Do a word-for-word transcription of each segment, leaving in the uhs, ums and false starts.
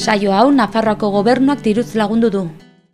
Saio hau Nafarroako gobernuak diruz lagundu du.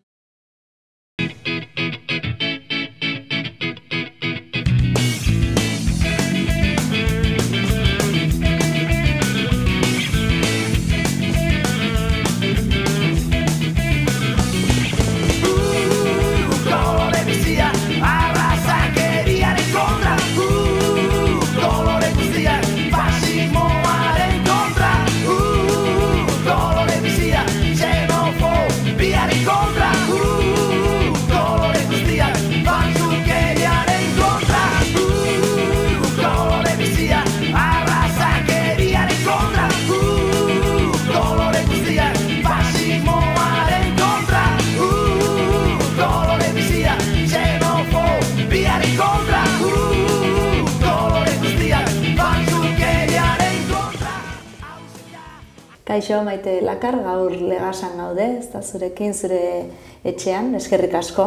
Kaixo, Maite Lakar, gaur Legasan gaude, ez da zurekin, zure etxean, eskerrik asko.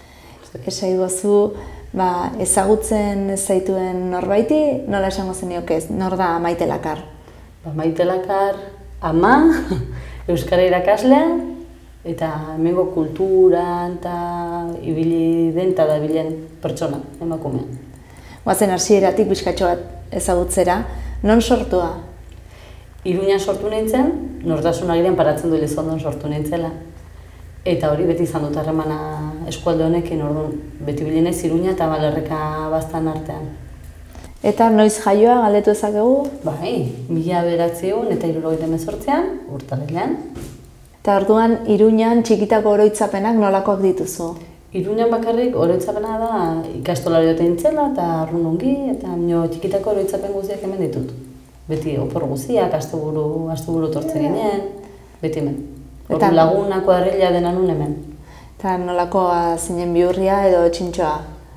Esaigozu, ba, ezagutzen zaituen norbaiti, nola esango zenioke ez, nor da Maite Lakar? Ba, Maite Lakar, ama, euskara irakaslea, eta hemengo kulturan eta ibili den eta dabilen pertsona, emakumea. Goazen hasieratik bizkatxo bat ezagutzera, non sortua? Iruñan sortu nintzen, nortasun agirean paratzen du Elizondon sortu nintzela. Eta hori beti izan dut harremana eskualde honekin, orduan beti bilinez Iruña eta Balerreka baztan artean. Eta noiz jaioa galdetu ezakegu? Bai, mila bederatziehun eta hirurogeita hemezortzian, urtarrilean. Eta orduan Iruñan txikitako oroitzapenak nolakoak dituzu? Iruñan bakarrik oroitzapena da ikastolari dute nintzela eta arrun ongi, eta nio txikitako oroitzapen guztiak hemen ditut. Beti opor guziak, asteburu, asteburu tortze ginen, beti hemen. Ordu laguna, kuadrilla dena nun hemen. Eta nolakoa zinen bihurria edo txintxoa?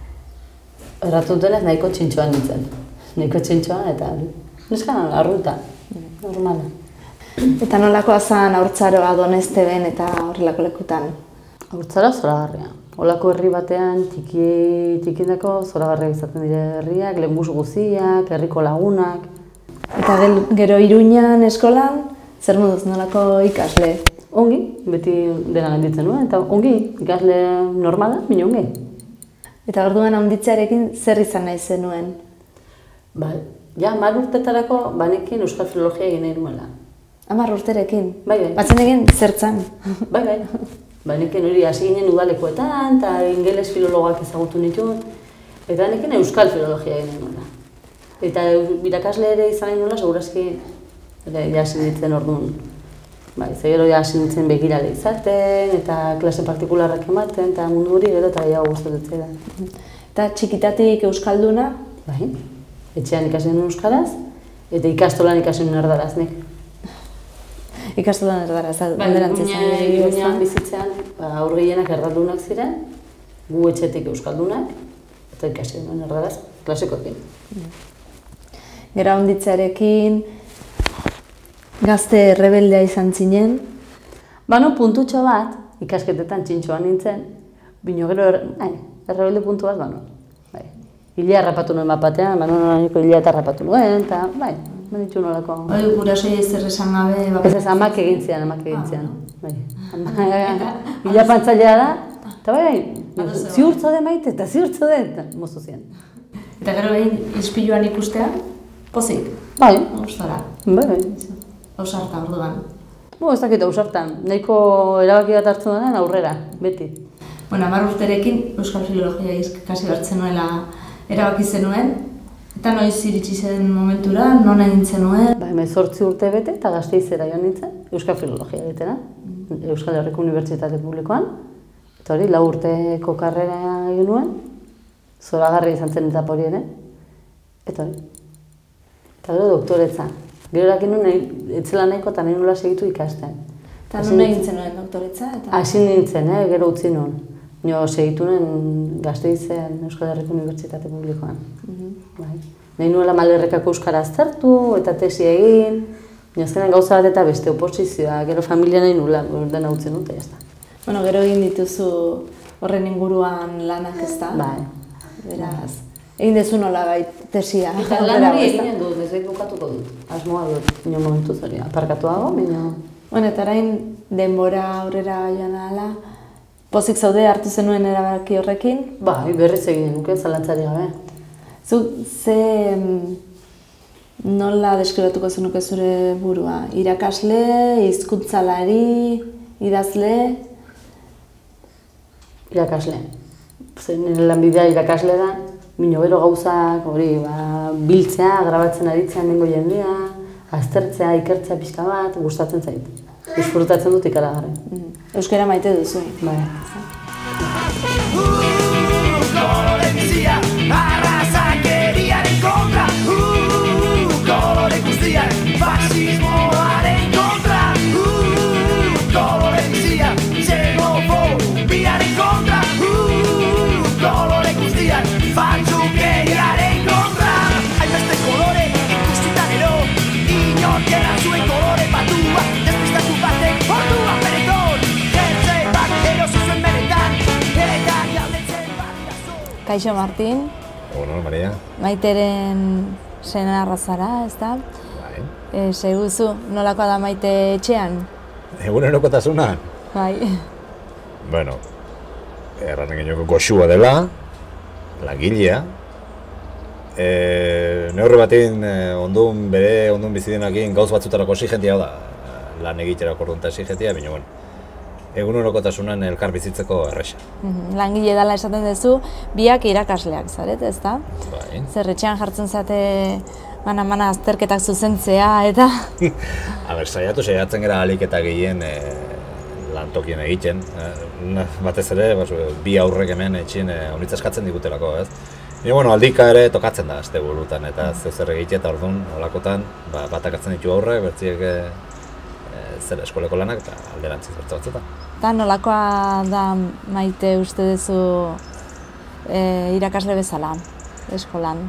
Erratu dutenez nahiko txintxoa nintzen. Nahiko txintxoa eta neskan arruta, normala. Eta nolakoa zen haurtzaroa Donesteben eta horrelako lekutan? Haurtzara zoragarria. Olako herri batean txiki, txikindako zoragarria izaten dira herriak, lehenbus guziak, herriko lagunak. Eta gero Iruñan eskolan, zer moduz nolako ikasle? Ongi, beti dena ganditzen nuen, eta ongi, ikasle normala, bine ongi. Eta orduan handitzearekin zer izan nahi zenuen? Ba, ja, hamar urtetarako banekin euskal filologia egin nahi nuela. Hamar urterekin? Bai, bai. Batzen egin zertzan? Bai, bai. Banekin hori hasi ginen udalekoetan, eta ingeles filologak ezagutu nituen, eta banekin euskal filologia egin nahi nuela. Eta irakasle ere izan nahi nola, segurazki jasi nintzen orduan. Bai, ze gero jasi nintzen begirale izaten, eta klase partikularrak ematen, eta mundu hori gero eta gehiago gustatzen da. Eta txikitatik euskalduna? Bai, etxean ikasi nuen euskaraz, eta ikastolan ikasi nuen erdaraz nik. Ikastolan erdaraz, alderantz izan? Bai, Iruñan bizitzean haur gehienak erdaldunak ziren, gu etxetik euskaldunak, eta ikasi nuen erdaraz, klasekoekin. Gero handitzearekin, gazte rebeldea izan zinen? Bano, puntutxo bat, ikasketetan txintxoan nintzen, bino gero, bai, errebelde puntu bat, bano. Bai. Hilea harrapatu nuen bat batean, bano, nolako hilea eta harrapatu nuen, eta, bai, benitxu nolako. Hori, gurasoi ez zer esan gabe... Ez ez, amak egin zian, amak egin zian. Bai. Hilea pantzailea da, eta bai, ziurtzo de Maite, eta ziurtzo de, eta mozu zian. Eta gero behin, ispiluan ikustea? Pozik? Bai. Gustora? Bai, bai. Ausarta, orduan? Bo, ez dakit ausartan. Nahiko erabaki bat hartzen denen aurrera, beti. Bueno, hamar urterekin euskal filologia ikasi hartzen nuela erabaki zenuen. Eta noiz iritsi zen momentura, non egin zenuen? Ba, hemezortzi urte bete eta Gasteizera joan nintzen, euskal filologia egitera. Euskal Herriko Unibertsitate Publikoan. Eta hori, lau urteko karrera egin nuen. Zoragarria izan zen etapa hori ere. Eta hori. Eta gero doktoretza. Gero erakin nuen, etzela nahiko eta nahi nula segitu ikasten. Eta nuen egin zenuen doktoretza? Hasi nintzen, gero utzi nuen. Nio segitu nuen Gasteizen Euskal Herriko Unibertsitate Publikoan. Nahi nuela Balerrekako euskara aztertu eta tesi egin. Azkenean gauza bat eta beste oposizioa, gero familia nahi nula, dena utzi nuen, eta jazta. Bueno, gero egin dituzu horren inguruan lanak ez da? Bai. Beraz, egin dezu nola bai tesia. Eta lan hori eginen dut, ez behit bukatuko dut. Asmoa dut, nio momentu zori, aparkatuago, baina Bueno, eta orain denbora aurrera joan ahala, pozik zaude hartu zenuen erabaki horrekin? Bai, berriz egin nuke, zalantzari gabe. Zu, ze nola deskribatuko zenuke zure burua? Irakasle, hizkuntzalari, idazle? Irakasle. Zen nire lanbidea irakasle da, mino gero gauzak, hori, ba, biltzea, grabatzen aritzea nengo jendea, aztertzea, ikertzea pixka bat, gustatzen zait. Disfrutatzen dut ikaragarri. Euskara maite duzu. Bai. Kolore bizia, arrazakeriaren kontra. Kolore guztiak, fasismoaren kontra. Kolore bizia, xenofobiaren kontra. Kolore guztiak, faltsukeriaren kontra. Hainbeste kolore guztietan ero, inork erantzuen kolore batua. Despistatu batek ordua bereton, jertze bat erosi zuen beretan, eta galdetzen badirazo. Kaixo Martin, Egunon, Maria. Maiteren senarra zara, ez da? Bai. E, Seguzu, nolakoa da Maite etxean? Egunerokotasunan? Bai. Bueno, erranen genioke goxua dela, langilea. E, neurri batean e, ondun bere ondun bizidenakin gauz batzutarako exigentia da, lan egiterako orduan eta exigentia, baina bueno, egunerokotasunan elkar bizitzeko erresa. Mhm, Langile dela esaten duzu, biak irakasleak zaret, ez da? Bai. Zer etxean jartzen zate mana-mana azterketak zuzentzea eta... A ber, saiatu saiatzen gara ahalik eta gehien e, lantokien egiten. E, batez ere, basu, bi aurrek hemen etxien e, honitza eskatzen digutelako, ez? Baina, bueno, aldika ere tokatzen da azte burutan eta zeu zer egitea eta orduan, holakotan, ba, batak hartzen ditu aurrek, bertziek e, e, zer eskoleko lanak eta alderantziz bertza batzutan. Eta nolakoa da Maite uste duzu e, irakasle bezala, eskolan?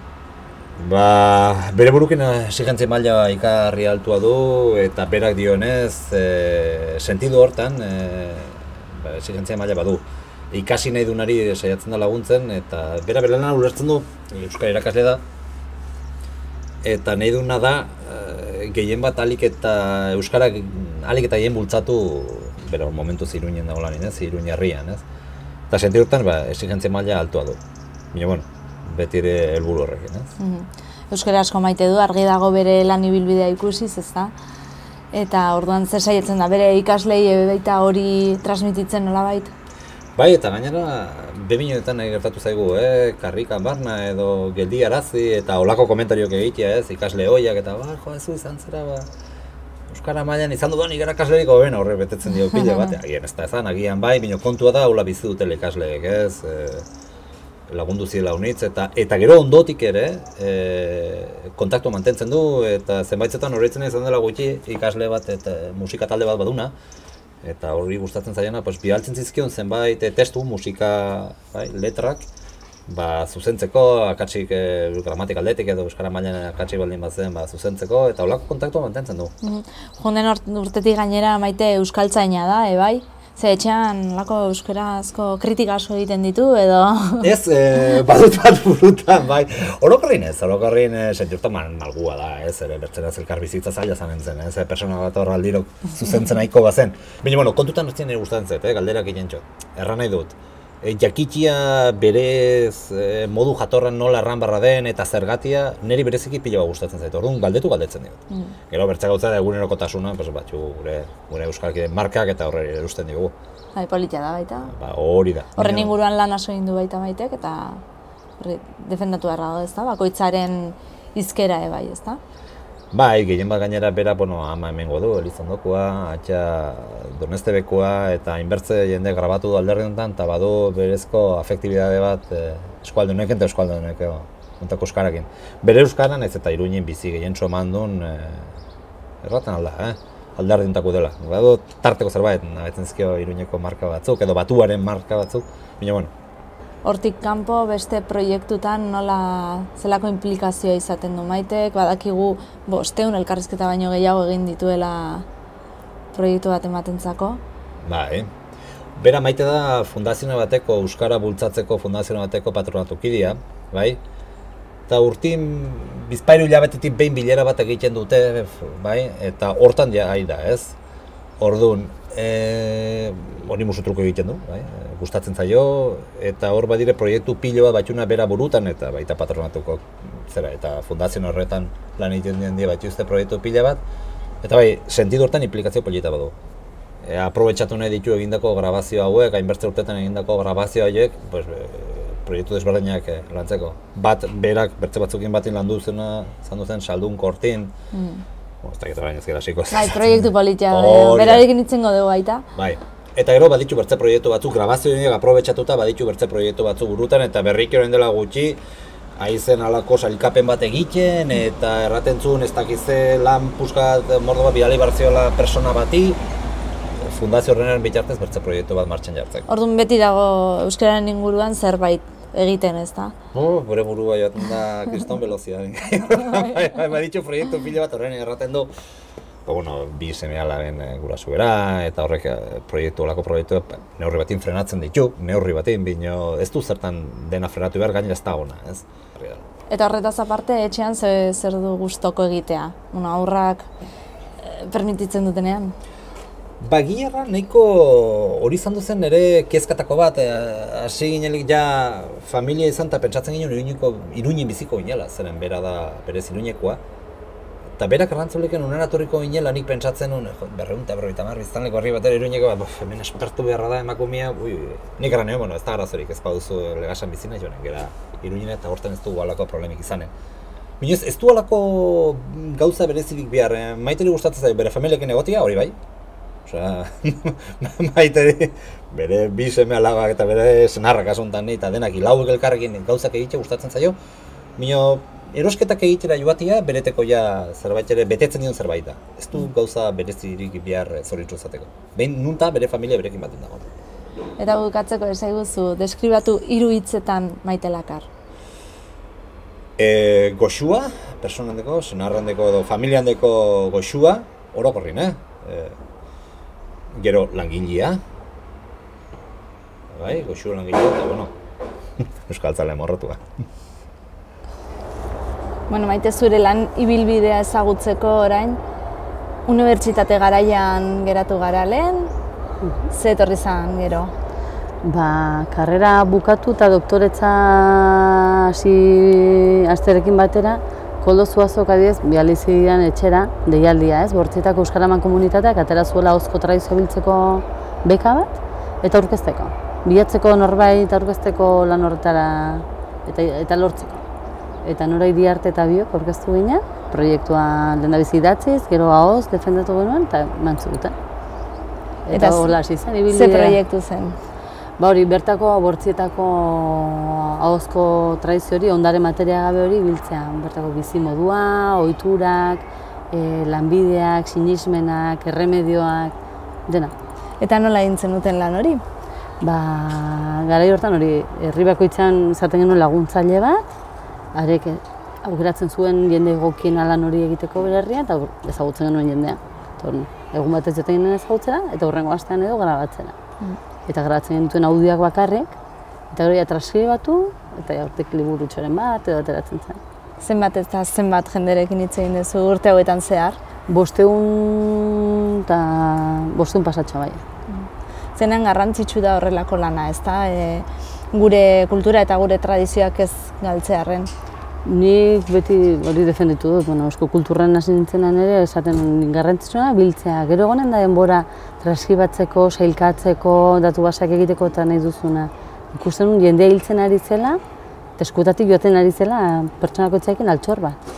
Ba, bere burukin exigentzia maila ikarri altua du eta berak dionez, e, sentidu hortan e, ba, exigentzia maila badu. Ikasi nahi dunari saiatzen da laguntzen eta bera bere lana ulertzen du, euskara irakasle da, eta nahi duna da e, gehien bat alik eta euskarak alik eta gehien bultzatu bera momentuz Iruinen dago lanin, ez, Iruin herrian, ez. Eta sentidu hortan, ba, exigentzia maila altua du. Baina, bueno, beti ere helburu horrekin, ez? Mhm. Euskara asko maite du, argi dago bere lan ibilbidea ikusiz, ez da? Eta orduan zer saiatzen da, bere ikaslei baita hori transmititzen nolabait? Bai, eta gainera, bebinoetan nahi gertatu zaigu, eh? Karrikan barna edo geldi arazi eta olako komentarioak egitea, ez? Ikasle hoiak eta, ba, jo, ez izan zera, ba, euskara mailan izan dudan irakaslerik hobena horre betetzen dio pila bat, agian ez da ezan, agian bai, bino kontua da, hola bizi dutela ikasleek, ez? E, lagundu ziela unitz, eta eta gero ondotik ere, e, kontaktu mantentzen du, eta zenbaitzetan horretzen izan dela gutxi ikasle bat eta musika talde bat baduna, eta horri gustatzen zaiena, pues, bidaltzen zizkion zenbait e, testu, musika, bai, letrak, ba, zuzentzeko, akatsik e, gramatik aldetik edo euskara mailan akatsik baldin bazen, ba, zuzentzeko, eta holako kontaktua mantentzen du. Mhm. Jonden urtetik gainera Maite euskaltzaina da, e, bai? Ze etxean lako euskarazko kritika asko egiten ditu edo... Ez, e, badut bat burutan, bai. Orokorrin ez, orokorrin e, sentiurtan mal, malgua da, ez, ere bertzeraz elkar bizitza zaila zanen zen, ez, persona bat hor aldiro zuzentzen nahiko bazen. Baina, bueno, kontutan hartzen nire gustatzen zait, eh, galderak egin txot. Erran nahi dut, e, jakitia berez e, modu jatorran nola erran barra den eta zergatia niri bereziki pila bat gustatzen zait, orduan galdetu galdetzen dut. Mm. Gero bertzak gauza da egunerokotasuna, pues, batxu, gure, gure euskalkide markak eta horre erusten digu. Bai, politia da baita. Ba, hori da. Horren inguruan lan asko egin du baita Maitek eta horri defendatu beharra dago, ezta? Bakoitzaren hizkera ere bai, ezta? Bai, gehien bat gainera bera, bueno, ama hemengo du, Elizondokoa, atxa Donestebekoa eta hainbertze jende grabatu du alderdi honetan, eta badu berezko afektibidade bat e, eskualdunek eta euskaldunek kontako euskarakin. Bere euskaran ez eta Iruinen bizi gehien soman duen e, erraten alda, eh? Alderdi hontako dela. Badu tarteko zerbait, nabetzen zizkio Iruineko marka batzuk, edo batuaren marka batzuk, baina bueno. Hortik kanpo beste proiektutan nola zelako implikazioa izaten du Maitek, badakigu bosteun elkarrizketa baino gehiago egin dituela proiektu bat ematentzako. Bai. Bera Maite da fundazio bateko, euskara bultzatzeko fundazio bateko patronatukidea, bai? Eta urtin bizpahiru hilabetetik behin bilera bat egiten dute, bai? Eta hortan ja da, ez? Orduan, e, hori musutruko egiten du, bai? Gustatzen zaio, eta hor badire proiektu pilo bat batxuna bera burutan, eta baita patronatuko zera, eta fundazio horretan lan egiten dien die batxuzte proiektu pila bat, eta bai, sentidu hortan implikazio polita badu. E, aprobetxatu nahi ditu egindako grabazio hauek, hainbertze urtetan egindako grabazio hauek, pues, e, proiektu desberdinak e, lantzeko. Bat, berak, bertze batzukin batin landu zena, zandu zen, Saldun Kortin, mm. ez dakit orain ez gara ziko. Bai, proiektu politia, berarekin itzengo dugu baita. Bai. Eta gero baditu bertze proiektu batzuk, grabazioak aprobetxatuta baditu bertze proiektu batzuk burutan, eta berriki orain dela gutxi, haizen alako sailkapen bat egiten, eta erraten zuen ez dakize lan puskat mordo bat bidali barziola persona bati, fundazio horrenaren bitartez bertze proiektu bat martxan jartzeko. Orduan beti dago euskararen inguruan zerbait egiten, ez da? No, bere burua joaten da kriston veloziaden. Baditu proiektu pilo bat horren erraten du, Ba, bueno, bi seme-alaben e, gurasu bera, eta horrek proiektu, olako proiektu neurri batin frenatzen ditu, neurri batin, bino ez du zertan dena frenatu behar gainera ez da ona, ez? Eta horretaz aparte, etxean ze, zer du gustoko egitea? Bueno, aurrak e, permititzen dutenean? Ba, gierra nahiko hori izan duzen nire kezkatako bat, hasi e, ginelik ja familia izan eta pentsatzen ginen iruñeko, iruñin biziko ginela, zeren bera da berez iruñekoa. Eta berak errantzuleken unen atorriko ginela, nik pentsatzen nuen, berreun eta berroita mar, biztanleko herri batera iruñeko bat, bof, hemen espertu beharra da emakumea, ui, nik erran bueno, ez da arazorik ez baduzu legasan bizina, joan, gera iruñen eta horten ez du alako problemik izanen. Bino ez, ez du alako gauza berezirik behar, eh? Maiteri gustatzen zaio bere familiakin egotia, hori bai. Osea, Maiteri, bere bi seme alabak eta bere senarrak asuntan eta denak ilauek elkarrekin gauzak egitea gustatzen zaio. Bino, erosketak egitera joatia, bereteko ja zerbait ere betetzen dion zerbait da. Ez du gauza berezirik behar zoritxu zateko. Behin nunta bere familia berekin baten dago. Eta bukatzeko esaiguzu, deskribatu hiru hitzetan Maite Lakar. E, goxua, personandeko, senarrandeko edo familiandeko goxua, orokorrin, eh? E, gero langilea. Bai, goxua langilea eta, bueno, euskaltzale morrotua. Bueno, Maite, zure lan ibilbidea ezagutzeko orain, unibertsitate garaian geratu gara lehen, ze etorri zen gero? Ba, karrera bukatu eta doktoretza hasi asterekin batera, Koldo Zuazok adibidez bidali zidan etxera, deialdia ez, Bortzietako Euskaraman komunitateak atera zuela ahozko tradizioa biltzeko beka bat, eta aurkezteko. Bilatzeko norbait aurkezteko lan horretara eta, eta lortzeko. Eta nora Iriarte eta biok aurkeztu ginen, proiektua lehendabizi idatziz, gero ahoz defendatu genuen eta mantzu duten. Eta hola hasi zen, ibilbidea. Ze proiektu zen? Ba hori, bertako Bortzietako ahozko tradizio hori, ondare materia gabe hori biltzea. Bertako bizimodua, ohiturak, e, lanbideak, sinismenak, erremedioak, dena. Eta nola egin zenuten lan hori? Ba, garai hortan hori, herri bakoitzan izaten genuen laguntzaile bat, arek aukeratzen zuen jende egokien lan hori egiteko bere herrian eta ezagutzen genuen jendea. Torn, egun batez joten ginen ezagutzera eta hurrengo astean edo grabatzera. Mm. Eta grabatzen genituen audioak bakarrik, eta gero ja transkribatu eta hortik liburutxoren bat edo ateratzen zen. Zenbat eta zenbat jenderekin hitz egin duzu urte hauetan zehar? Bosteun eta bosteun pasatxo bai. Mm. Zenean garrantzitsu da horrelako lana, ezta? E, gure kultura eta gure tradizioak ez galtzearren. Nik beti hori defenditu dut, bueno, eusko kulturren hasi nintzenan ere, esaten garrantzitsua biltzea. Gero egonen da denbora transkribatzeko, sailkatzeko, datu basak egiteko eta nahi duzuna. Ikusten nun jendea hiltzen ari zela, eta eskutatik joaten ari zela pertsonako itzaekin altxor bat.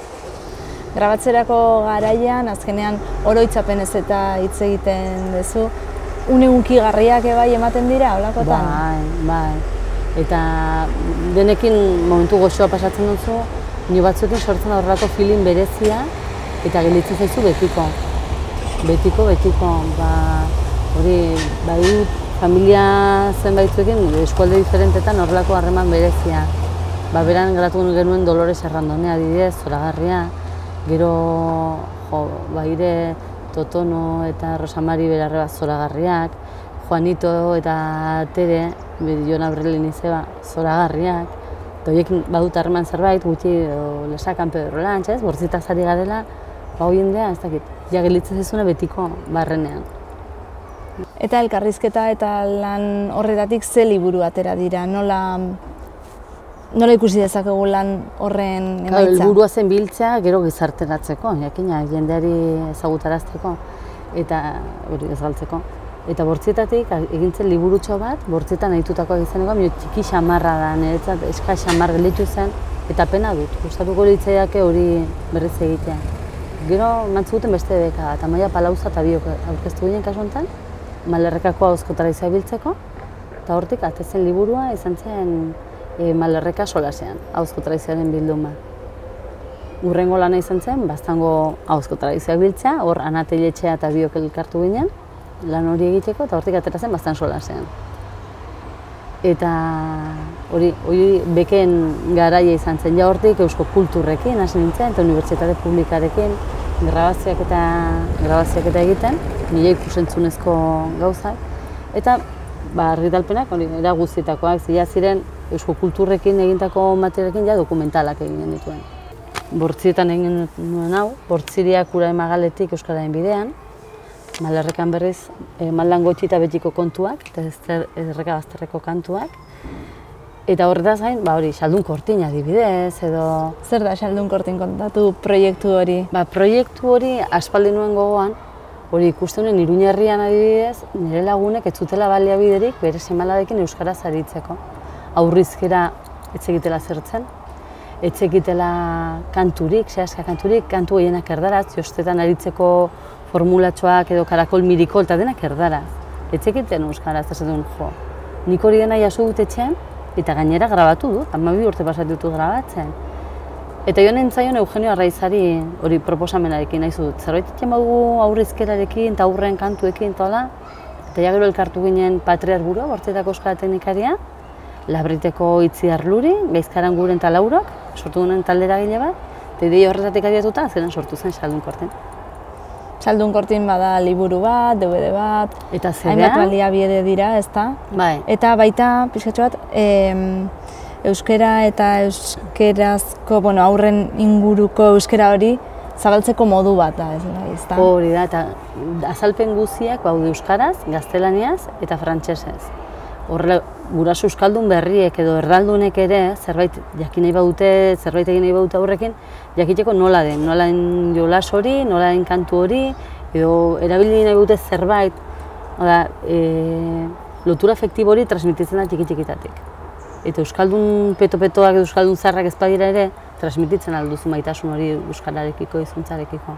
Grabatzerako garaian, azkenean oroitzapenez eta hitz egiten duzu, une hunkigarriak bai ematen dira, holakotan? Bai, bai. Eta denekin momentu goxoa pasatzen duzu, nio batzuekin sortzen horrelako feeling berezia eta gelditzen zaizu betiko. Betiko, betiko. Ba, hori, bai, familia zenbaitzuekin eskualde diferentetan horrelako harreman berezia. Ba, beran gratu genuen Dolores Errandonea adibidez, zoragarria. Gero, jo, baire, Totono eta Rosamari berarre bat zoragarriak, Juanito eta Tere, Jon Abrelin izeba, zoragarriak. Eta horiek badut harreman zerbait, gutxi lesakan Pedro Lantz, ez? Bortzitaz ari garela, ba hoien dea, ez dakit, ja gelitzen zaizuna betiko barrenean. Eta elkarrizketa eta lan horretatik ze liburu atera dira, nola, nola ikusi dezakegu lan horren emaitza? Helburua zen biltzea gero gizarteratzeko, jakina, jendeari ezagutarazteko eta hori ez galtzeko. Eta bortzietatik egintzen liburutxo bat, bortzietan ahitutakoak izaneko, mio txiki xamarra da, niretzat eska xamar gelitu zen, eta pena dut, gustatuko litzaiake hori berriz egitea. Gero mantzu guten beste deka, eta Maia Palauza eta biok aurkeztu ginen kasu honetan, Malerrekako ahozko tradizioa biltzeko, eta hortik atezen liburua izan zen e, Malerreka solasean, ahozko tradizioaren bilduma. Urrengo lana izan zen, Baztango ahozko tradizioak biltzea, hor Ana Teiletxea eta biok elkartu ginen, lan hori egiteko, eta hortik atera zen Baztan solasean. Eta hori, hori beken garaia izan zen, ja hortik eusko kulturrekin hasi nintzen, eta unibertsitate publikarekin grabazioak eta, grabazioak eta egiten, nire ikusentzunezko gauzak. Eta ba, argitalpenak, hori, era guztietakoak, zila ziren eusko kulturrekin egintako materialekin ja dokumentalak egin dituen. Bortzietan egin nuen hau, Bortziriak ura emagaletik Euskararen bidean, Malerrekan berriz e, Maldan Gotxi eta Betiko kontuak, eta Erreka Bazterreko kantuak. Eta horretaz gain, ba hori, Xaldun Kortin adibidez, edo... Zer da Xaldun Kortin kontatu proiektu hori? Ba, proiektu hori aspaldi nuen gogoan, hori ikusten nuen Iruña herrian adibidez, nire lagunek ez zutela baliabiderik bere semalarekin euskaraz aritzeko. Aurrizkera ez egitela zertzen, ez egitela kanturik, sehaska kanturik, kantu gehienak erdaraz, jostetan aritzeko formulatxoak edo karakol mirikol eta denak erdaraz. Ez egiten euskaraz, ez duen jo. Nik hori dena jaso dut etxean, eta gainera grabatu dut, hamabi urte pasatu dut grabatzen. Eta joan entzaion Eugenio Arraizari hori proposamenarekin nahi dut. Zerbait etxen badugu aurrizkerarekin eta aurren kantuekin eta hola. Eta ja gero elkartu ginen Patri Arburo, Bortzietako euskara teknikaria, Labriteko Itziar Luri, Gaizkaran Guren eta Laurok, sortu duen taldera gile bat, eta ideia horretatik abiatuta azkenan sortu zen Xaldun Kortin. Xaldun Kortin bada liburu bat, D V D bat, eta zedea, hainbat baliabide dira, ezta? Bai. Eta baita, pixkatxo bat, em, euskera eta euskerazko, bueno, aurren inguruko euskera hori zabaltzeko modu bat da, ez da, ezta? Hori da, eta azalpen guztiak baude euskaraz, gaztelaniaz eta frantsesez. Horrela, guraso euskaldun berriek edo erdaldunek ere zerbait jakin nahi badute, zerbait egin nahi badute aurrekin, jakiteko nola den, nola den jolas hori, nola den kantu hori, edo erabili nahi badute zerbait, oda, e, lotura afektibo hori transmititzen da txiki-txikitatik. Eta euskaldun peto-petoak edo euskaldun zarrak ez badira ere, transmititzen alduzu maitasun hori euskararekiko, hizkuntzarekiko.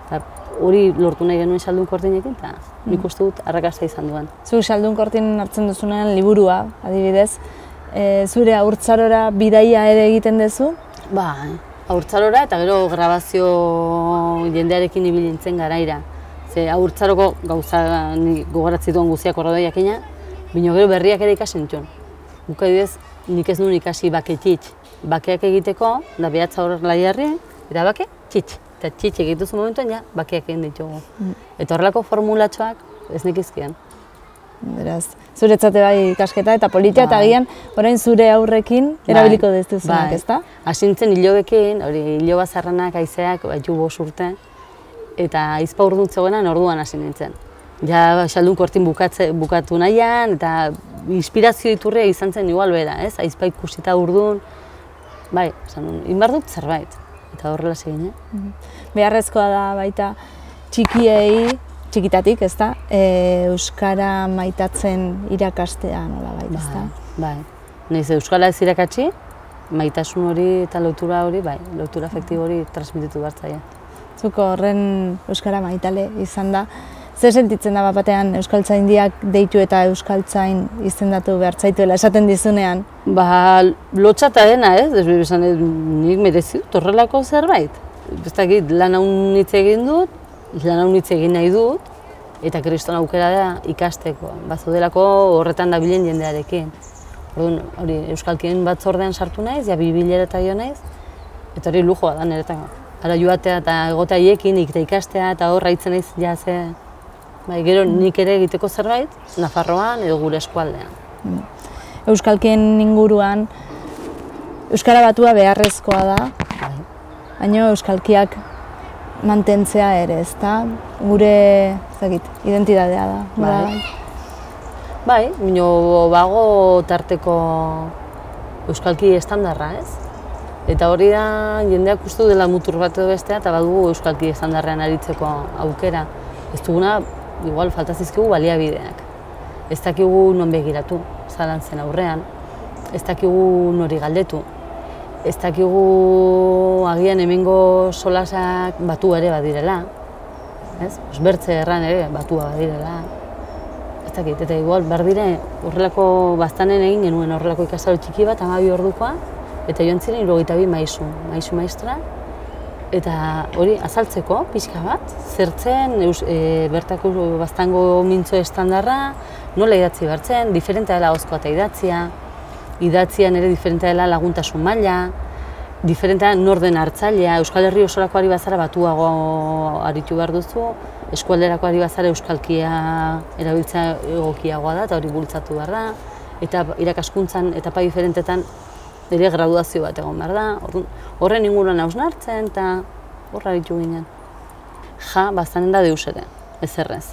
Hori lortu nahi genuen Xaldun Kortinekin, eta nik uste dut arrakasta izan duen. Zu Xaldun Kortin hartzen duzunean liburua, adibidez, e, zure haurtzarora bidaia ere egiten duzu? Ba, haurtzarora eta gero grabazio jendearekin ibilintzen garaira. Ze haurtzaroko gauza gogoratzi duen guztiak horredoiakina, bino gero berriak ere ikasi nituen. Guk adibidez, nik ez nuen ikasi baketitx. Bakeak egiteko, da behatza hor laiarri, eta bake, txitx. Eta txitx egituzu momentuan, ja, bakeak egin ditugu. Mm. Eta horrelako formulatxoak ez nekizkian. Beraz, zuretzate bai ikasketa eta politia eta agian, orain zure aurrekin erabiliko dezuzunak, bai. Ezta? Hasi nintzen hilobekin, hori hilo bazarranak, haizeak, baitu bost urte, eta aizpa urdunt zegoenan orduan hasi nintzen. Ja, Xaldun Kortin bukatze, bukatu nahian, eta inspirazio iturria izan zen igual bera, ez? Aizpa ikusita urdun, bai, esan, inbar dut zerbait. Eta horrela segin, eh? Beharrezkoa da baita txikiei, txikitatik, ezta? E, euskara maitatzen irakastea nola baita, ezta? Bai, bai. Naiz euskara ez irakatsi, maitasun hori eta lotura hori, bai, lotura afektibo hori transmititu behar zaia. Zuko horren euskara maitale izan da. Zer sentitzen da bat batean euskaltzaindiak deitu eta euskaltzain izendatu behar zaituela esaten dizunean? Ba, lotxata dena, ez? Esan, nik merezi dut horrelako zerbait. Ez dakit, lan hau hitz egin dut, lan hau hitz egin nahi dut, eta kriston aukera da ikasteko. Bazudelako horretan dabilen jendearekin. Orduan, hori, euskalkien batzordean sartu naiz, ja bibilera eta jo naiz, eta hori lujoa da niretako. Ara joatea eta egotea hiekin, eta ikastea, eta horra hitzen naiz, ja ze... Bai, gero nik ere egiteko zerbait, Nafarroan edo gure eskualdean. Euskalkien inguruan, euskara batua beharrezkoa da, baina euskalkiak mantentzea ere, ezta? Gure, ezagit, identitatea da. Bai. Bai, baina bago tarteko euskalki estandarra, ez? Eta hori da, jendeak uste dela mutur bat edo bestea, eta badugu euskalki estandarrean aritzeko aukera. Ez duguna, igual, falta zizkigu baliabideak. Ez dakigu non begiratu, zalantzen aurrean. Ez dakigu nori galdetu. Ez dakigu agian hemengo solasak batu ere badirela. Ez? Bertze erran ere batua badirela. Ez dakit, eta igual, bardire, horrelako baztanen egin genuen horrelako ikastaro txiki bat, hamabi ordukoa, eta joan ziren hirurogeita bi maisu, maisu maistra, eta hori azaltzeko, pixka bat, zertzen, eus, e, bertako baztango mintzo estandarra, nola idatzi bertzen, diferentea dela ahozkoa eta idatzia, idatzian ere diferentea dela laguntasun maila, diferentea norden hartzailea, Euskal Herri osorako ari bazara batuago aritu behar duzu, eskualderako ari bazara euskalkia erabiltzea egokiagoa da, eta hori bultzatu behar da, eta irakaskuntzan etapa diferentetan ere graduazio bat egon behar da, horren inguruan hausnartzen, eta horra aritu ginen. Ja, baztanen da deus ere, ez errez.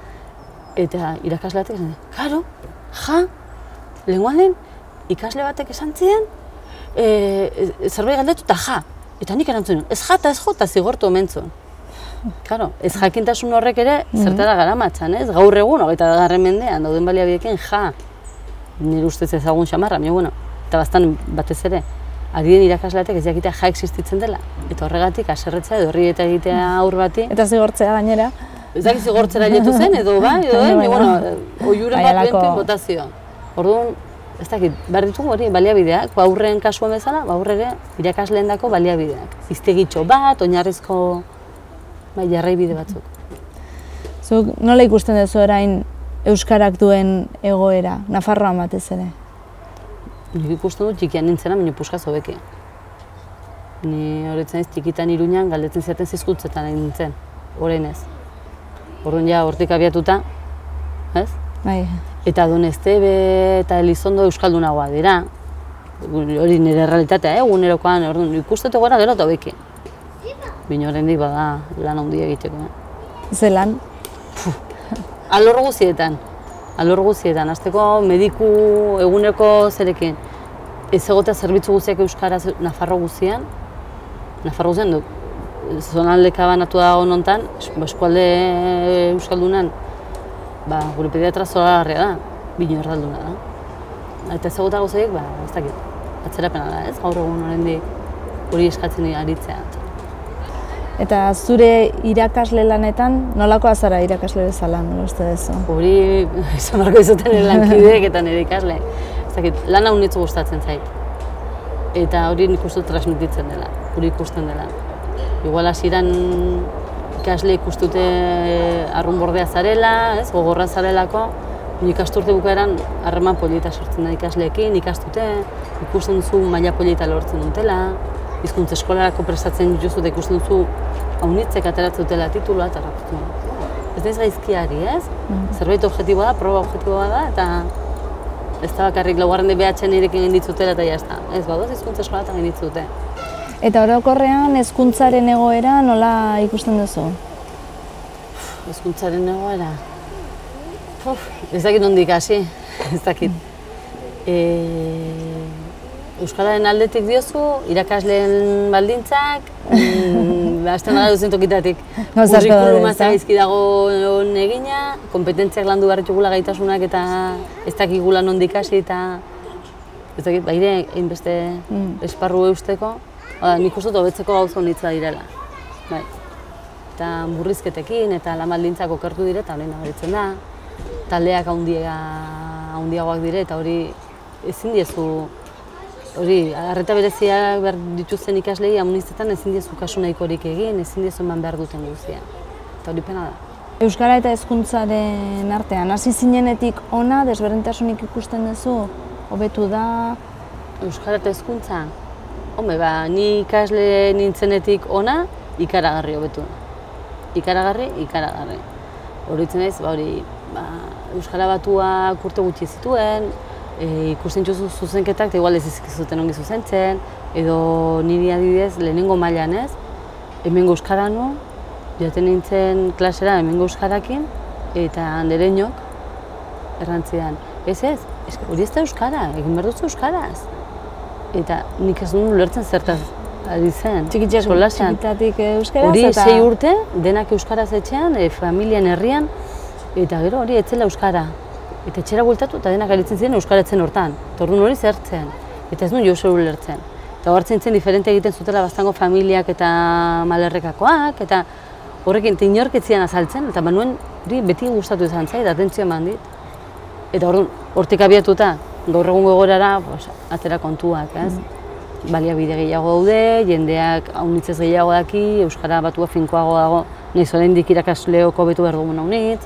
Eta irakasleatek esan, karo, ja, lehengualen ikasle batek esan ziren, e, zerbait galdetu eta ja, eta nik erantzun, ez ja eta ez jo eta zigortu omentzun. Claro, ez jakintasun horrek ere zertara garamatzan, ez? Gaur egun, hogeita garren mendean, dauden baliabideekin ja, nire ustez ezagun xamarra, baina, bueno, eta bastan batez ere, adien irakasleatek ez jakitea ja existitzen dela, eta horregatik aserretzea edo horri eta egitea aur bati. Eta zigortzea gainera. Ez dakit zigortzera letu zen, edo bai, edo bai, bueno, oiuren bat benten botazioa. Orduan, ez dakit, behar ditugu hori baliabideak, aurren kasuan bezala, aurre ere irakasleen dako baliabideak. Iztegitxo bat, oinarrizko bai, jarraibide batzuk. Zuk nola ikusten duzu orain euskarak duen egoera, Nafarroan batez ere? Nik ikusten dut txikian nintzena, baina puskaz hobeki. Ni horretzen ez txikitan Iruñan galdetzen ziaten zizkutzetan egin nintzen, orain ez. Orduan ja hortik abiatuta, ez? Bai. Eta Donestebe eta Elizondo euskaldunagoa dira. Hori nire realitatea, eh, egunerokoan, orduan ikustete gara gero eta hobeki. Baina oraindik bada lan handia egiteko. Eh? Ze lan? Alor guztietan. Alor guztietan. Hasteko mediku eguneko zerekin. Ez egotea zerbitzu guztiak euskaraz Nafarro guztian. Nafarro guztian du. Zonaldeka banatu dago nontan, eskualde euskaldunan, ba, gure pediatra zoragarria da, bino erdalduna da. Eta ez egotea guztiak, ba, ez dakit, atzerapena da, ez? Gaur egun oraindik hori eskatzen aritzea. Eta zure irakasle lanetan, nolakoa zara irakasle bezala, nola uste duzu? Hori, izan barko izaten lankideek eta nire ikasle. Ez dakit, lana unitzu gustatzen zait. Eta hori nik uste transmititzen dela, hori ikusten dela. Igual hasieran ikasle ikustute arrunbordea zarela, ez, gogorra zarelako, ikasturte bukaeran harreman polita sortzen da ikasleekin, ikastute, ikusten duzu maila polita lortzen dutela, hizkuntza eskolarako prestatzen dituzute ikusten duzu haunitzek ateratzen dutela titulua eta raputu. Ez da gaizkiari, ez? Zerbait objektiboa da, proba objektiboa da, eta ez da bakarrik laugarren de be hache nirekin egin ditzutela eta jazta. Ez, badoz hizkuntza eskolatan egin ditzute. Eta orokorrean hezkuntzaren egoera nola ikusten duzu? Hezkuntzaren egoera? Uf, ez dakit nondik hasi, ez dakit. E... Euskararen aldetik diozu, irakasleen baldintzak, mm, hasten gara duzen tokitatik. Kurrikuluma zagaizki dago egina, kompetentziak landu behar ditugula gaitasunak eta ez dakigula nondik hasi eta ez dakit, baire, hainbeste esparru eusteko. Oda, nik uste dut hobetzeko gauza honitza direla. Bai. Eta murrizketekin eta lan baldintzak okertu dire eta hori nabaritzen da. Taldeak handiagoak dire eta hori ezin diezu hori, arreta bereziak behar dituzten ikaslei amunizetan ezin diezu kasu nahikorik egin, ezin diezu eman behar duten guztia. Eta hori pena da. Euskara eta hezkuntzaren artean, hasi zinenetik ona, desberdintasunik ikusten duzu, hobetu da? Euskara eta hezkuntza? Home, ba, ni ikasle nintzenetik ona, ikaragarri hobetu da. Ikaragarri, ikaragarri. Horitzen naiz, ba, hori, ba, Euskara batuak urte gutxi zituen, e, ikusten txuzu zuzenketak, eta igual ez izkizuten ongi zuzentzen, edo niri adibidez lehenengo mailan ez, hemengo Euskara nu, Joaten nintzen klasera hemengo euskarakin, eta nereñok errantzidan, ez ez, ez hori ez da euskara, egin behar duzu euskaraz. Eta nik ez duen ulertzen zertaz ari zen. Txikitatik euskaraz hori eta... sei urte, denak euskaraz etxean, e, familian herrian, eta gero hori etzela euskara. Eta etxera bueltatu eta denak aritzen ziren euskaratzen hortan. Eta orduan hori zertzen, eta ez nuen jo zer ulertzen. Eta hartzen zen diferente egiten zutela bastango familiak eta malerrekakoak, eta horrekin inorketzian azaltzen, eta banuen hori beti gustatu izan zait, atentzioa eman dit. Eta orduan, hortik abiatuta, gaur egungo egorara, pues, atera kontuak, ez? Mm. Baliabide gehiago daude, jendeak haunitzez gehiago daki, euskara batua finkoago dago, nahiz oraindik irakasleok hobetu behar dugun haunitz.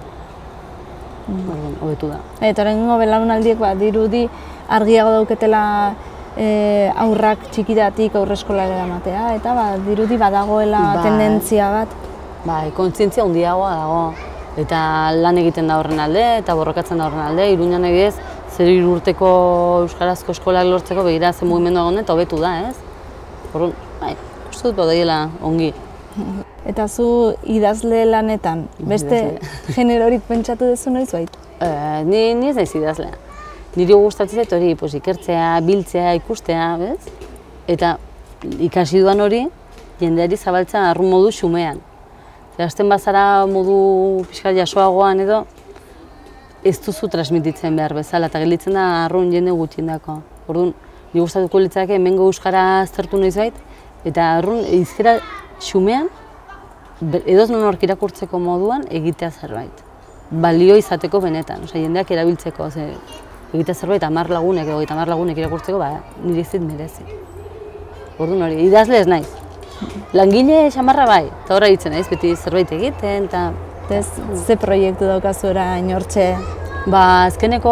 Mm. Hobetu da. Eta oraingo belaunaldiek bat dirudi argiago dauketela e, aurrak txikitatik aurreskolara eramatea, eta ba, dirudi badagoela ba, tendentzia bat. Bai, kontzientzia handiagoa dago. Eta lan egiten da horren alde, eta borrokatzen da horren alde. Iruñan egiz, zer urteko euskarazko eskolak lortzeko begira zen mugimendu agonen, eta hobetu da, ez? Horren, bai, uste dut badaiela ongi. Eta zu idazle lanetan, beste generorik pentsatu duzu noiz bait? E, ni, ni ez naiz idazlea. Niri gustatzen zait hori, pues, ikertzea, biltzea, ikustea, bez? Eta ikasi duan hori, jendeari zabaltzea arrun modu xumean. Zerasten bazara modu pixkat jasoagoan edo, ez duzu transmititzen behar bezala, eta gelditzen da arrun jende gutxiendako. Orduan, ni gustatuko litzake hemengo euskara aztertu noiz bait, eta arrun hizkera xumean, edoz non hork irakurtzeko moduan egitea zerbait. Balio izateko benetan, osea jendeak erabiltzeko, ze egitea zerbait hamar lagunek edo hamar lagunek irakurtzeko, ba, nire zit merezi. Orduan hori, idazle ez naiz. Langile xamarra bai, eta horra ditzen naiz, beti zerbait egiten, eta... Ez, ze proiektu daukazu orain hortxe? Ba, azkeneko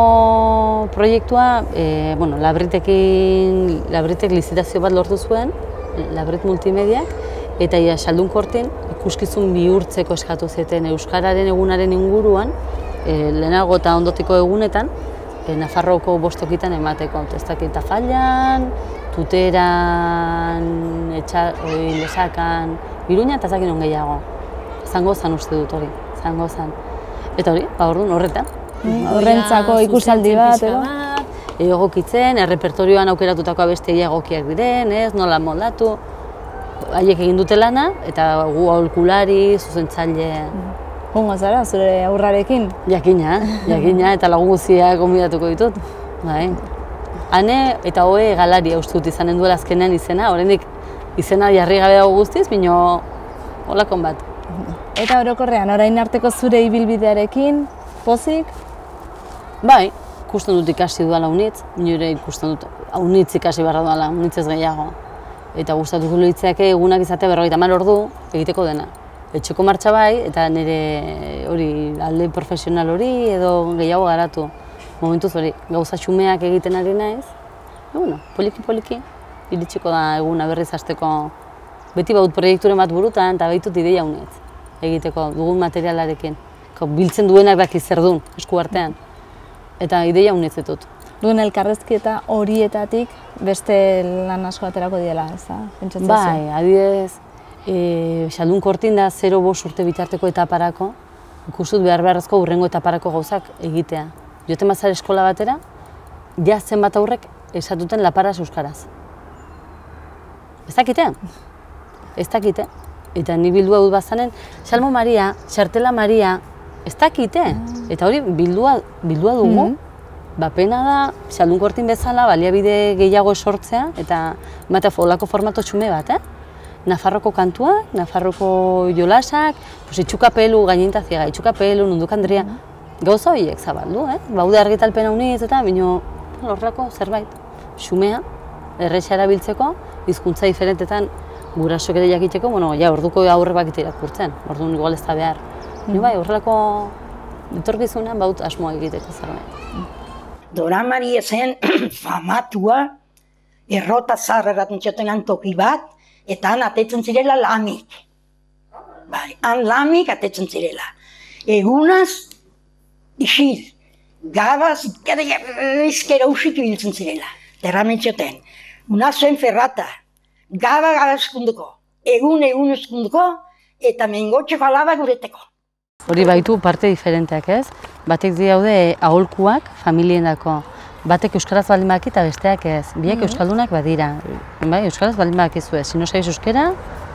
proiektua, e, bueno, Labritekin, Labritek lizitazio bat lortu zuen, Labrit Multimediak, eta ia Saldunkortin ikuskizun bihurtzeko eskatu zeten euskararen egunaren inguruan, e, lehenago eta ondotiko egunetan, e, Nafarroko bostokitan emateko, ez dakit Tafallan, Tuteran, etxa, oi, Lesakan, Iruña eta ez dakit non gehiago. Zango zan uste dut hori, zango zan. Eta hori, ba orduan horretan. Horrentzako ikusaldi bat, edo? Egokitzen, errepertorioan aukeratutako abestegia egokiak diren, ez, nola moldatu. Haiek egin dute lana, eta gu aholkulari, zuzentzaile... Hongo zara, zure aurrarekin? Jakina, jakina, eta lagun guztiak gonbidatuko ditut. Bai. Hane eta hoe galaria uste dut izanen duela azkenean izena, oraindik izena jarri gabe dago guztiz, bino holakon bat. Eta orokorrean, orain arteko zure ibilbidearekin, pozik? Bai, ikusten dut ikasi dudala unitz, nire ikusten dut unitz ikasi beharra dudala, unitz ez gehiago. Eta gustatuko litzaike egunak izatea berrogeita hamar ordu egiteko dena. Etxeko martxa bai, eta nire hori alde profesional hori edo gehiago garatu. Momentuz hori, gauza xumeak egiten ari naiz. E, bueno, poliki-poliki, iritsiko da eguna berriz hasteko. Beti baut proiekturen bat burutan, eta behitut ideia unitz egiteko dugun materialarekin. Biltzen duenak daki zer duen, esku artean. Eta ideia unitz ditut. Duen elkarrezketa horietatik beste lan asko aterako diela, ez da? Bai, adibidez, e, Saldunkortin da zero bost urte bitarteko etaparako, ikustut behar beharrezko hurrengo etaparako gauzak egitea. Joten bazara eskola batera, ja zenbat aurrek esatuten laparaz euskaraz. Ez dakite? Ez dakite. Eta ni bildua dut bazanen, Salmo Maria, Xartela Maria, ez dakite. Eta hori bildua, bildua dugu. Mm. Ba, pena da, Saldunkortin bezala, baliabide gehiago esortzea, eta ematea olako formato txume bat, eh? Nafarroko kantua, Nafarroko jolasak, pues, itxukapelu, gainenta ziega, itxukapelu, nunduk Andrea, gauza horiek zabaldu, eh? Baude argitalpen hauniz eta bino horrelako zerbait. Xumea, erresa erabiltzeko, hizkuntza diferentetan gurasok ere jakiteko, bueno, ja, orduko aurre bakite irakurtzen, orduan igual ez da behar. Mm. Bai, horrelako etorkizunean baut asmoa egiteko zerbait. Dora Maria zen famatua, errota zarreratzen txoten toki bat, eta han atetzen zirela lamik. Bai, han lamik atetzen zirela. Egunaz, isil, gabaz, izkera usik ibiltzen zirela. Terramen txoten. Una zuen ferrata, gaba gaba eskunduko, egun egun eskunduko, eta mengotxeko alaba gureteko. Hori baitu parte diferenteak, ez? Batek daude aholkuak familiendako. Batek euskaraz baldin badaki eta besteak ez. Biak euskaldunak badira. Bai, euskaraz baldin badakizu ez. Si no sabéis euskera,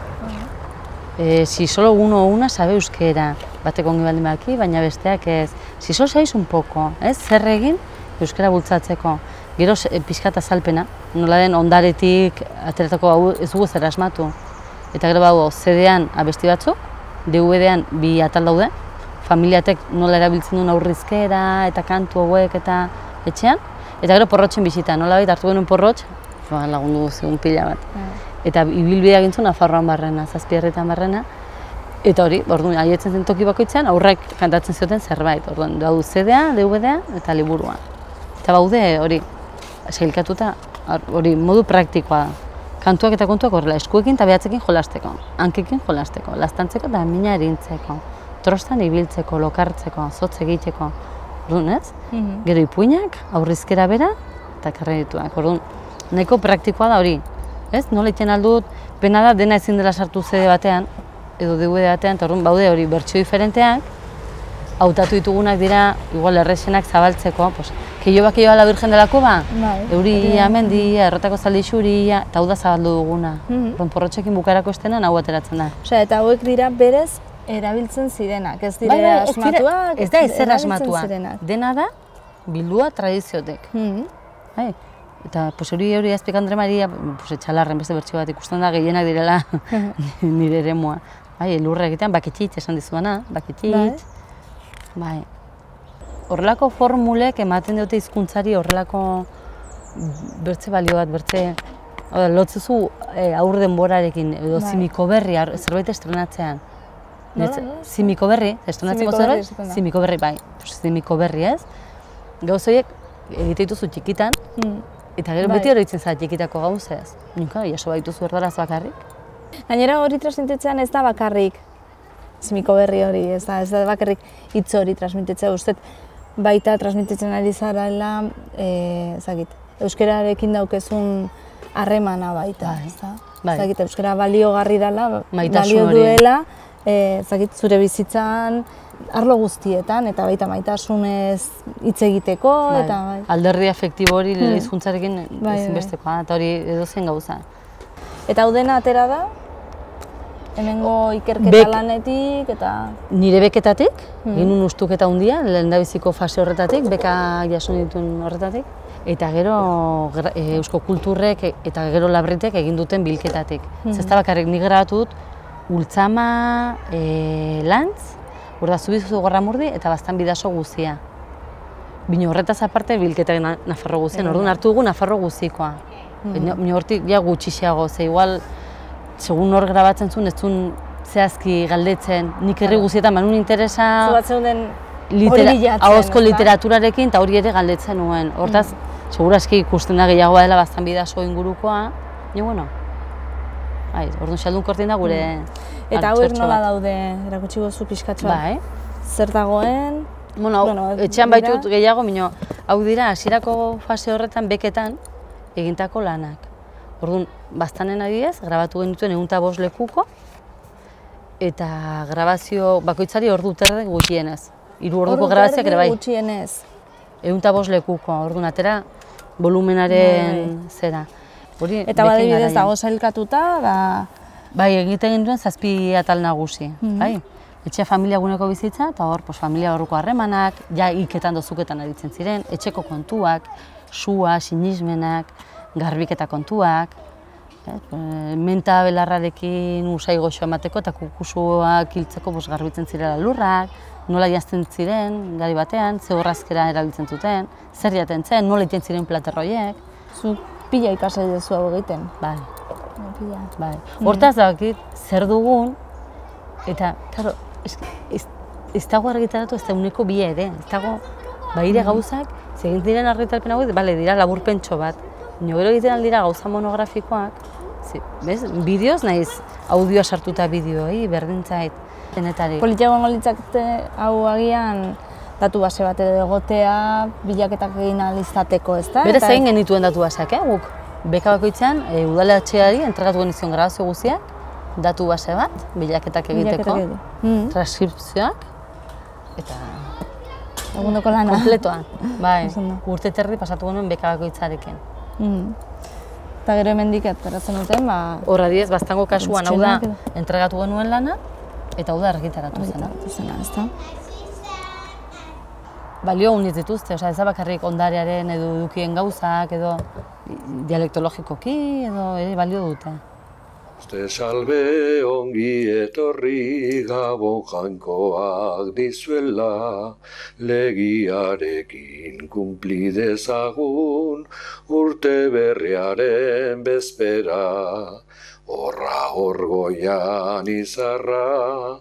eh, si solo uno o una sabe euskera. Batek ongi baldin badaki, baina besteak ez. Si solo sabéis un poco, ez? Zer egin euskara bultzatzeko. Gero pixkat azalpena, nola den ondaretik ateratako hau ez dugu zer asmatu. Eta gero bau C D-an abesti batzuk, D V D-an bi atal daude, familiatek nola erabiltzen duen aurrizkera eta kantu hauek eta etxean. Eta gero porrotxen bisita, nola baita hartu genuen porrotx, ba, lagundu zigun pila bat. Eta ibilbidea gintzun Nafarroan barrena, Zazpiherritan barrena. Eta hori, orduan, aietzen zen toki bakoitzean, aurrek kantatzen zioten zerbait. Orduan, daudu C D-a, D V D-a eta liburua. Eta baude hori, sailkatuta, hori modu praktikoa da. Kantuak eta kontuak horrela, eskuekin eta behatzekin jolasteko, hankekin jolasteko, laztantzeko eta mina erintzeko, trostan ibiltzeko, lokartzeko, zotz egiteko, orduan ez? Gero ipuinak, aurrizkera bera eta kredituak, orduan nahiko praktikoa da hori, ez? Nola iten aldut, pena da dena ezin dela sartu C D batean, edo D V D batean, eta orduan baude hori bertsio diferenteak, hautatu ditugunak dira, igual erresenak zabaltzeko, pues, keio ba, keio la Virgen delako ba, euria, mendia, errotako zaldi xuria, eta hau da zabaldu duguna. Mm-hmm. Porrotxekin bukarako estenan hau ateratzen da. Osea, eta hauek dira berez erabiltzen zirenak, ez dira bai, asmatuak, ez da ezer asmatua. Dena da, bildua tradiziotek. Mm-hmm. Bai. Eta pues, hori hori azpik Andre Maria, pues, etxalarren beste bertxio bat ikusten da, gehienak direla nire eremua. Bai, elurra egitean, baketxitz esan dizuana, baketxitz. Bai. Horrelako formulek ematen dute hizkuntzari horrelako bertze balio bat, bertze lotzezu e, aur denborarekin edo bai. Zimiko berri, zerbait estrenatzean. No, no, no. Zimiko berri, estrenatzen zerbait? Zimiko berri, bai. Zimiko berri ez. Gauzoiek egite dituzu txikitan, mm. eta gero bai. Beti hori itzen zara txikitako gauzez. Nika, jaso baituzu erdaraz bakarrik. Gainera hori transmititzen ez da bakarrik. Zimiko berri hori, ez da, ez da bakarrik hitz hori transmititzea, ustez baita transmititzen ari zarela, e, zakit, euskerarekin daukezun harremana baita, ez da? Bai. Zakit, euskera baliogarri dela, balio duela, e, zakit, zure bizitzan, arlo guztietan, eta baita maitasunez hitz egiteko, bai. Eta bai. Alderdi afektibo hori hmm. hizkuntzarekin bai, ezinbestekoa, eta hori edozein gauza. Eta hau dena atera da? Hemengo ikerketa Bek, lanetik eta... Nire beketatik, mm. egin un ustuketa handia, lehendabiziko fase horretatik, beka jaso dituen horretatik. Eta gero e, eusko kulturrek eta gero labretek egin duten bilketatik. Mm. Zesta bakarrik nik grabatu dut, Ultzama, e, Lantz, urda Zubizuzu Gorramurdi eta Baztan Bidaso guzia. Bino horretaz aparte bilketa Nafarro guzien, orduan hartu dugu Nafarro guzikoa. Mm. Bino hortik ja gutxixeago, ze igual, segun hor grabatzen zuen, ez zuen zehazki galdetzen, nik herri guzietan manun interesa ahozko literaturarekin eta hori ere galdetzen nuen. Hortaz, mm. seguraski ikusten da gehiagoa dela Baztan Bidaso ingurukoa, jo, bueno, bai, orduan xaldun kortin da gure mm. Eta hauek nola daude, erakutsi gozu pixkatxoa? Bai. Zer dagoen? Bueno, bueno etxean baitut gehiago, mino, hau dira, hasierako fase horretan beketan egintako lanak. Orduan, Baztanen adibidez, grabatu genituen ehun eta bost lekuko, eta grabazio bakoitzari ordu terde gutxienez. Hiru orduko grabazioak ere bai. Ordu terde gutxienez. ehun eta bost lekuko, orduan atera volumenaren zera. Hori eta adibidez dago sailkatuta, da... Bai, egiten genituen zazpi atal nagusi, mm-hmm. bai. Etxea familia guneko bizitza, eta hor, pues, familia horreko harremanak, ja iketan dozuketan aritzen ziren, etxeko kontuak, sua, sinismenak, garbiketa kontuak, eh, menta belarrarekin usai goxo emateko eta kukusuak hiltzeko bos, garbitzen zirela lurrak, nola jazten ziren, gari batean, ze horrazkera erabiltzen zuten, zer jaten zen, nola iten ziren platerroiek. Zu pila ikasai dezu hau egiten. Bai. Pila. Bai. Hortaz dakit, zer dugun, eta, karo, ez, ez, ez dago argitaratu ez da uneko bi ere, ez dago, baire gauzak, zegin diren argitarpen hauek, bale, dira laburpentxo bat. Nio gero egiten aldira gauza monografikoak, bez, bideoz nahiz audioa sartuta bideoi, berdintzait, denetarik. Politiago litzakete hau agian datu base bat egotea, bilaketak egin alizateko, ez da? Berez egin genituen datu baseak, eh, guk. Beka bakoitzean, e, udaletxeari entregatu genizion grabazio guztiak, datu base bat, bilaketak egiteko, Mm. transkripzioak, eta Egundoko lana. kompletoan. Bai, Oso ondo. urte terdi pasatu genuen beka bakoitzarekin. Mm. Eta gero hemendik ateratzen duten, ba... Horra diez, baztango kasuan, hau da, Txenak edo. entregatu genuen lana, eta hau da argitaratu zena. Argitaratu zena, ezta? Balio uniz dituzte, osea, ez da bakarrik ondarearen edo edukien gauzak, edo dialektologikoki, edo ere balio dute. Uste salbe ongi etorri Gabon jainkoak dizuela, legiarekin kumpli dezagun, urte berriaren bezpera, horra horgoian izarra,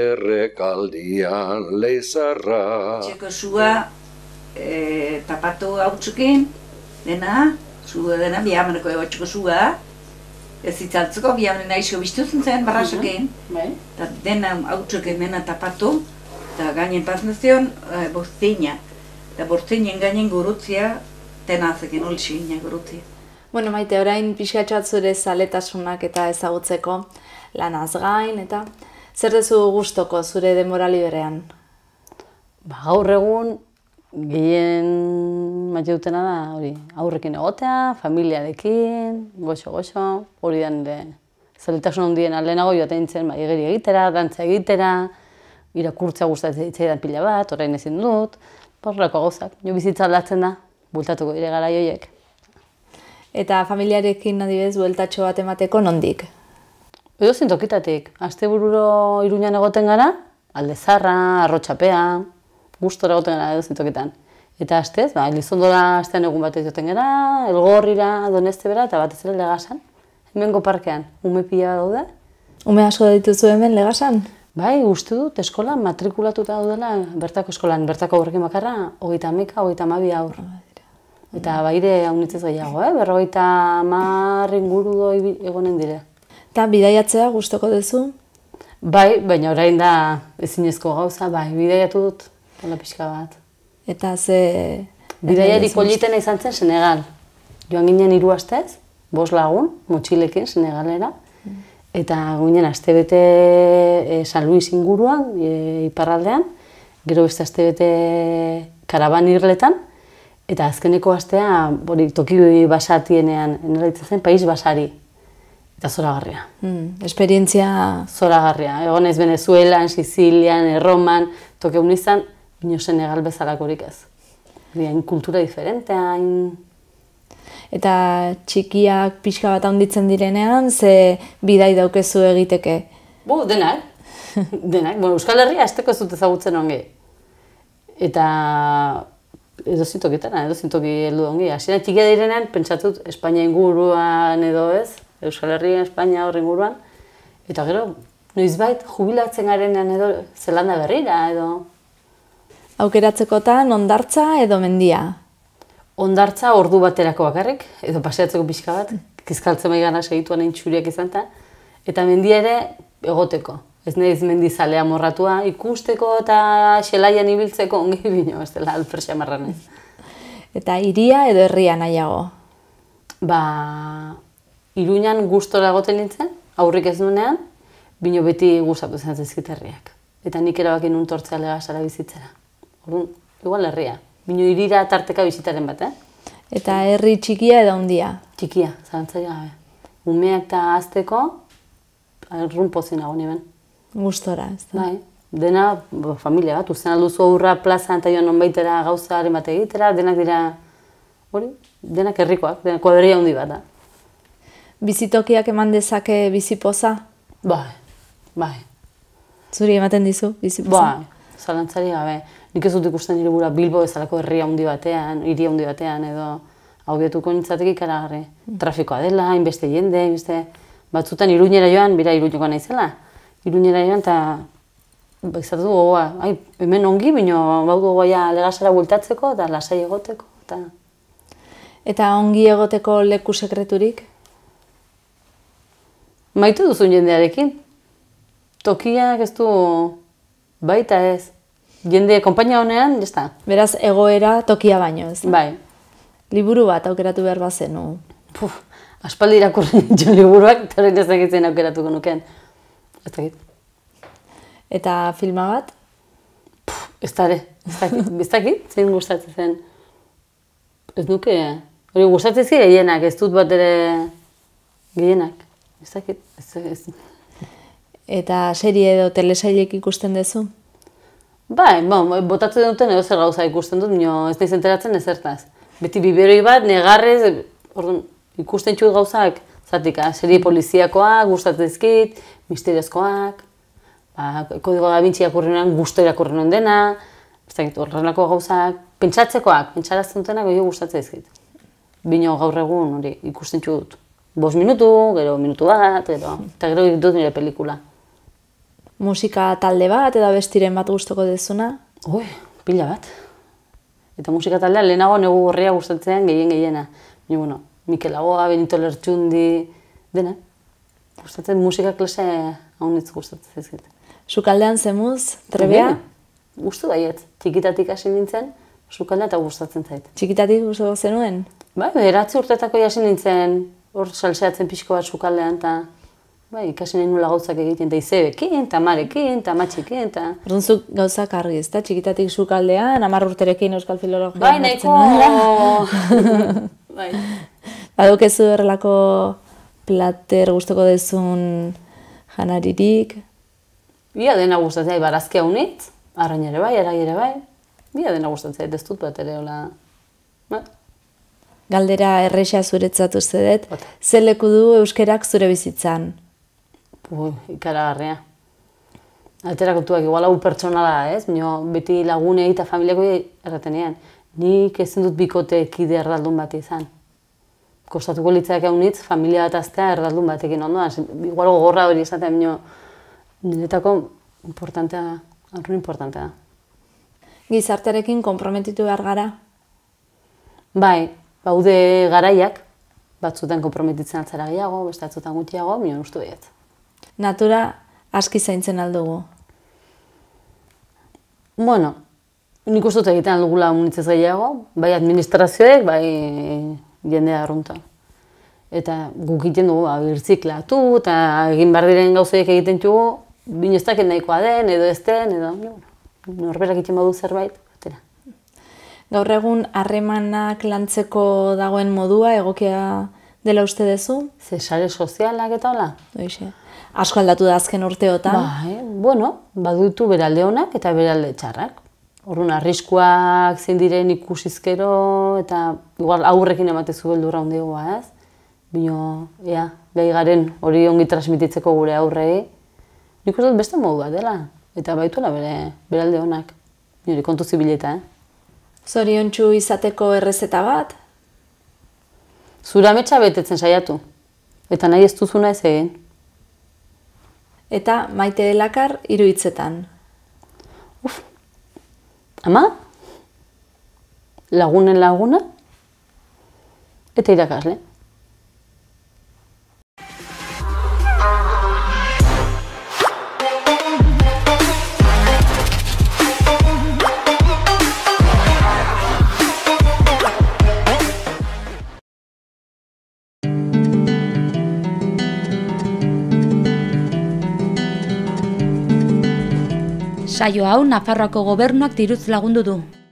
errekaldian leizarra. Txeko zua, e, tapatu hautsukin, dena, zu dena, bihamaneko egotxeko zua, ez itzaltzeko, bihamen naizko biztuzen zen barrasokin, Bai. eta dena hautsukin dena tapatu, eta gainen pasnezion, e, bortzina, eta bortzinen gainen gurutzia, dena azekin olxina gurutzia. Bueno, Maite, orain pixkatxoat zure zaletasunak eta ezagutzeko lanaz gain, eta zer dezu gustoko zure denbora liberean? Ba, gaur egun, gehien maite dutena da, hori, aurrekin egotea, familiarekin, goxo-goxo, hori da nire zaletasun handien lehenago joaten nintzen, ba, igeri egitera, dantza egitera, irakurtzea gustatzen zitzaidan pila bat, orain ezin dut, horrelako gauzak. Jo bizitza aldatzen da, bueltatuko dire garai horiek. Eta familiarekin adibidez bueltatxo bat emateko nondik? Edozein tokitatik, astebururo Iruñan egoten gara, Aldezarra, Arrotxapea, gustora egoten gara edozein tokitan. Eta astez, ba, Elizondora astean egun batez joten gara, Elgorrira, Donestebera eta batez ere Legasan. Hemengo parkean, ume pila daude. Ume asko dituzu hemen Legasan? Bai, uste dut eskolan matrikulatuta daudela, bertako eskolan, bertako aurrekin bakarra, hogeita hamika, hogeita hamabi aur. Eta baire haunitzez gehiago, eh? berrogeita hamar inguru doi egonen dire. Eta bidaiatzea gustoko duzu? Bai, baina orain da ezinezko gauza, bai, bidaiatu dut, hola pixka bat. Eta ze... Bidaiarik politena izan zen Senegal. Joan ginen hiru astez, bost lagun, motxilekin Senegalera, eta ginen astebete e, San Luis inguruan, e, iparraldean, gero beste astebete karaban irletan, eta azkeneko astea, hori toki basatienean, nola ditzen zen, Pais Basari. Eta zoragarria. Mm, esperientzia... Zoragarria. Egon ez Venezuelan, Sizilian, Erroman, toki hon izan, bino Senegal bezalakorik ez. Hain kultura diferente, hain... Eta txikiak pixka bat handitzen direnean, ze bidai daukezu egiteke? Bu, denak. Denak. Bueno, Euskal Herria azteko ez dut ezagutzen ongi. Eta edozein tokitana, edozein toki heldu ongi. Hasiera txikia direnean, pentsatut Espainia inguruan edo ez, Euskal Herria, Espainia hor inguruan. Eta gero, noizbait jubilatzen garenean edo Zelanda Berrira edo... Aukeratzekotan hondartza edo mendia? Hondartza ordu baterako bakarrik, edo paseatzeko pixka bat, kizkaltzen bai gana segituan egin txuriak izan ta, eta mendia ere egoteko. Ez nahiz mendizalea morratua, ikusteko eta xelaian ibiltzeko ongi bino, ez dela alferxa marranez. Eta hiria edo herria nahiago? Ba, Iruñan gustora egoten nintzen, aurrik ez nuenean, bino beti gustatu zen zizkit herriak. Eta nik erabaki nun tortzea Legasara bizitzera. Orduan, igual herria. Bino hirira tarteka bizitaren bat, eh? Eta herri txikia edo handia? Txikia, zalantzai gabe. Umeak eta azteko, arrun pozin nago niben. Gustora, ez da? Bai, dena bo, familia bat, usten alduzu aurra plazan eta joan nonbaitera gauzaren bat egitera, denak dira, hori, denak herrikoak, denak kuadria handi bat da. Bizitokiak eman dezake bizipoza? Bai, bai. Zuri ematen dizu bizipoza? Bai, zalantzari gabe. Nik ez dut ikusten nire bura Bilbo bezalako herri handi batean, hiri handi batean edo audiotuko nintzateki ikaragarri. Trafikoa dela, hainbeste jende, hainbeste... Batzutan Iruñera joan, bera Iruñoko naizela. Iruñera joan eta izatu du gogoa, ai, hemen ongi, bino baudu gogoa Legasara bueltatzeko eta lasai egoteko. Eta, eta ongi egoteko leku sekreturik? Maite duzun jendearekin. Tokiak ez du baita ez. Jende konpainia honean, jazta. Beraz, egoera tokia baino, ez da? Bai. Liburu bat aukeratu behar bazenu. Puf, Aspaldi irakurri dituen liburuak, eta horrein ez dakitzen aukeratuko nuken. Ez dakit. Eta filma bat? Ez da ere, ez dakit, ez dakit, zein gustatzen zen. Ez nuke, hori gustatzen zire gehienak, ez dut bat ere gehienak. Ez dakit, ez, ez. Eta serie edo telesailek ikusten duzu? Bai, bon, botatzen duten edo zer gauza ikusten dut, nio ez naiz enteratzen ezertaz. Beti biberoi bat, negarrez, orduan, ikusten txut gauzak, zatika, serie poliziakoak, gustatzen dizkit, misteriozkoak, ba, Kodigo Da Vinci irakurri nuen, gusto irakurri nuen dena, ez dakit, horrelako gauzak, pentsatzekoak, pentsarazten dutenak gehiago gustatzen dizkit. Bino gaur egun hori ikusten txut, bost minutu, gero minutu bat, gero, eta gero dut nire pelikula. Musika talde bat edo abestiren bat gustoko dezuna? Ui, pila bat. Eta musika taldea lehenago negu gorria gustatzen gehien gehiena. Baina, bueno, Mikel Laboa, Benito Lertxundi, dena. Gustatzen musika klase haunitz gustatzen zizkit. Sukaldean zemuz, trebea? Gustu baiet. Txikitatik hasi nintzen, sukaldea eta gustatzen zait. Txikitatik gustoko zenuen? Bai, bederatzi urtetako hasi nintzen, hor salseatzen pixko bat sukaldean, eta bai, ikasi nahi nula gauzak egiten, eta izebekin, eta amarekin, eta amatxekin, eta... Orduan zuk gauzak argi, ezta? Txikitatik sukaldean, hamar urterekin euskal filologia. Bai, nahiko... Bai. Badukezu horrelako plater gustoko dezun janaririk? Ia dena gustatzen, barazkia unitz, arrain ere bai, arai ere bai. Ia dena gustatzen, ez dut bat ere, hola... Ba. Galdera erresa zuretzat uste dut, ze leku du euskerak zure bizitzan? Ui, ikaragarria. Alterakotuak, igual hau pertsonala, ez? Mino, beti lagunei eta familiako erratenean. Nik ezin dut bikote kide erdaldun bat izan. Kostatuko litzak haunitz, familia bat aztea erdaldun batekin ondoan. Igual gogorra hori esatea, mino, niretako importantea, arrun importantea. Gizartearekin konprometitu behar gara? Bai, baude garaiak, batzutan konprometitzen altzara gehiago, beste batzutan gutxiago, mino ustu behiet. Natura aski zaintzen aldugu? Bueno, nik uste dut egiten aldugula unitzez gehiago, bai administrazioek, bai jendea arrunta. Eta guk egiten dugu, ba, birziklatu, eta egin behar diren gauzoiek egiten dugu, bino ez dakit nahikoa den, edo ez den, edo norberak egiten badu zerbait, atera. Gaur egun harremanak lantzeko dagoen modua egokia dela uste duzu? Ze sare sozialak eta hola? Hoixe. Asko aldatu da azken urteotan. Ba, eh? Bueno, badutu beralde honak eta beralde txarrak. Orduan, arriskuak zein diren ikusizkero eta igual aurrekin ematezu beldurra handiagoa, ez? Bino, ea, gai garen hori ongi transmititzeko gure aurrei. Nik uste dut beste modu bat dela. Eta baituela bere beralde honak. Nire kontu zibileta, eh? Zoriontsu izateko errezeta bat? Zura ametsa betetzen saiatu. Eta nahi ez duzuna ez egin. Eta Maite Elakar hiru hitzetan. Uf. Ama? Lagunen laguna? Eta irakasle. Saio hau Nafarroako Gobernuak diruz lagundu du.